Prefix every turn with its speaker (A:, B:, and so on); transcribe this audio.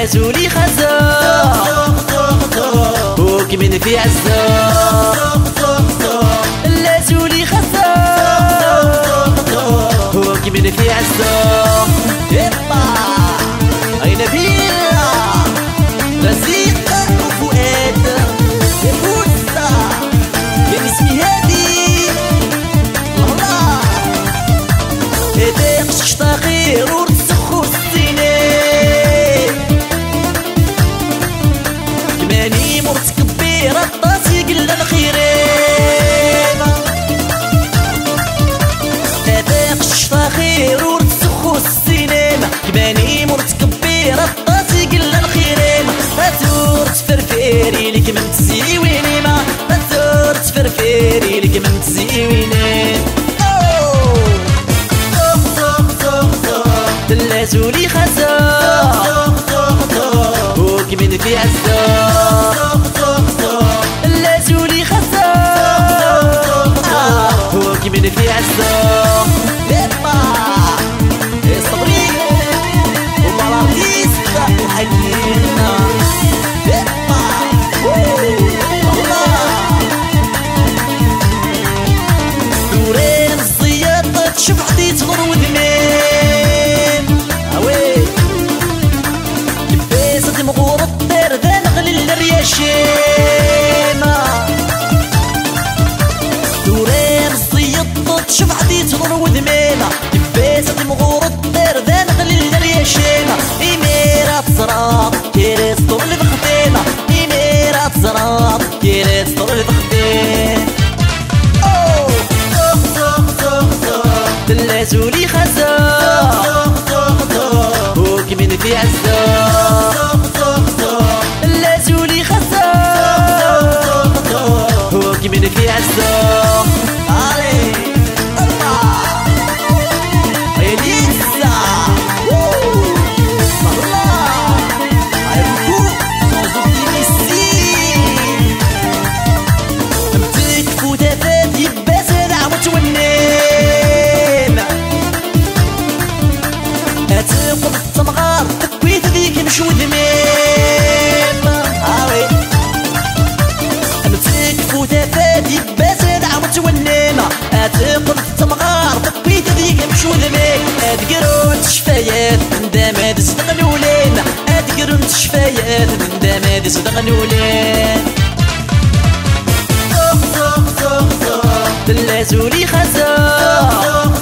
A: دلازولي خزا وكمن في عزا دلازولي خزا وكمن في عزا أين بيلا رزيق وفؤاد يا بوسة يا اسمي هادي الله هداك شتا غير ورتسخو السنين كماني مرتكبير الطاسي قلنا الخيرين هداك شتا غير ورتسخو السنين كماني مرتكبير الطاسي قلنا الخيرين هاتور تفرفيري لك من تزيويني ما هاتور تفرفيري لك من تزيويني دلازولي خزا وكمن في عزا دلازولي خزا وكمن في عزا صبري ومرارتيس وحنينا دورين الزياط تشوف عدي تغر ودمين لباسة مغور الطير ذا نغلي الرياشيما دورين الزياط تشوف عدي تغر ودمينا لباسة مغور الطير ذا نغلي الرياشيما إميرات زراط كيريت طول البخديمة إميرات زراط كيريت طول البخديمة دلازولي خزا وكمن في عزا دلازولي خزا وكمن في عزا شو ذميم هاوي امسك فوتا فادي باسد عمت ونيمة اتقل تمغار تقويت ذيك مشو ذميم اتقرون تشفايات ندامات صدقنولين اتقرون تشفايات ندامات صدقنولين دلازولي خزا